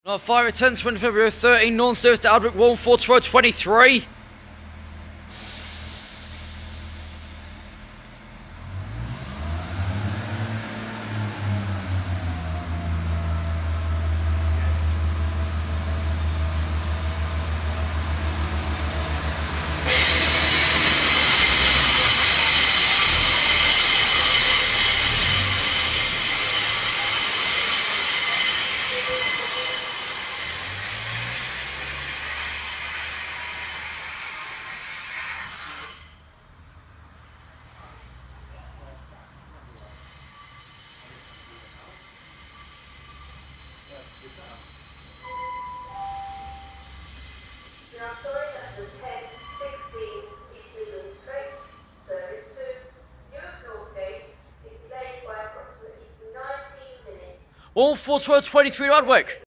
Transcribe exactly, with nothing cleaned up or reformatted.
Night fire return twenty February thirteen, non-service to Albert one four two twenty-three. We are sorry that the ten sixteen East Midlands Strait service to Newark Northgate is delayed by approximately nineteen minutes. one four two twenty-three Radwick.